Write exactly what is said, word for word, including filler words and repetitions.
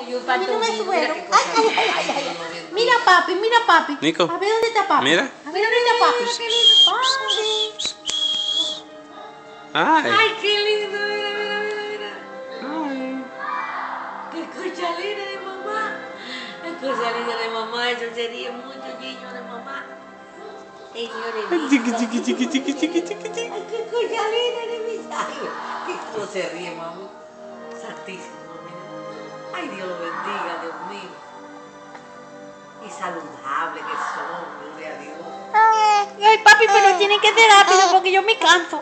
yo para no me mí, suero. mira qué Ay, cosa. ay, ay, ay, ay, ay. Mira papi, mira papi. Nico. A ver dónde está papi. Mira. A ver dónde está papi. Ay. Ay, qué lindo, mira, mira, mira, mira. Qué cosa linda de mamá. Qué cosa linda de mamá, eso sería mucho niño de mamá. Señores, Chiqui, chiqui, chiqui, chiqui, chiqui, chiqui, chiqui. ay, qué cosa linda de mis años. Qué cosa se ríe, mamá. Santísimo, mira. Ay, Dios lo bendiga, Dios mío. Y saludable que son, gloria a Dios. Ay papi, pero tienen que ser rápido porque yo me canso.